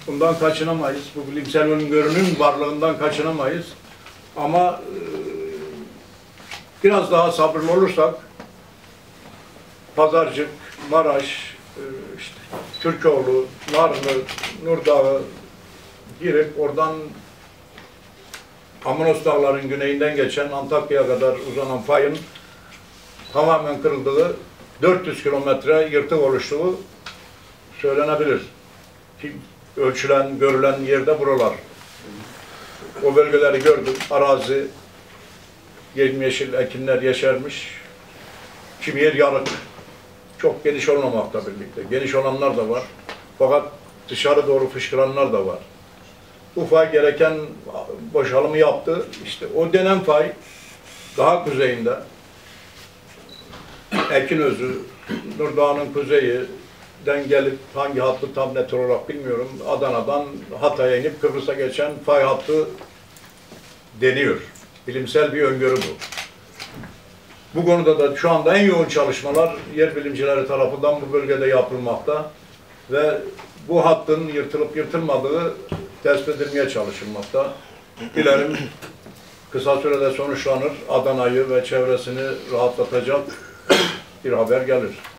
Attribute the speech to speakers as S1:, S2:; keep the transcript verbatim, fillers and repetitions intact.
S1: Bundan kaçınamayız. Bu bilimsel öngörünün varlığından kaçınamayız. Ama e, biraz daha sabırlı olursak Pazarcık, Maraş, e, işte Türkoğlu, Narlı, Nurdağı girip oradan Amanos Dağları'nın güneyinden geçen Antakya'ya kadar uzanan fayın tamamen kırıldığı, dört yüz kilometre yırtık oluştuğu söylenebilir. Ki ölçülen, görülen yerde buralar. O bölgeleri gördüm. Arazi, yemyeşil ekinler yeşermiş. Kimi yer yarık. Çok geniş olmamakla birlikte. Geniş olanlar da var. Fakat dışarı doğru fışkıranlar da var. Bu fay gereken boşalımı yaptı. İşte o denen fay daha kuzeyinde Ekinözü, Nurdağ'ın kuzeyinden gelip hangi hattı tam net olarak bilmiyorum. Adana'dan Hatay'a inip Kıbrıs'a geçen fay hattı deniyor. Bilimsel bir öngörü bu. Bu konuda da şu anda en yoğun çalışmalar yer bilimcileri tarafından bu bölgede yapılmakta ve bu hattın yırtılıp yırtılmadığı tespit edilmeye çalışılmakta. Dilerim kısa sürede sonuçlanır, Adana'yı ve çevresini rahatlatacak bir haber gelir.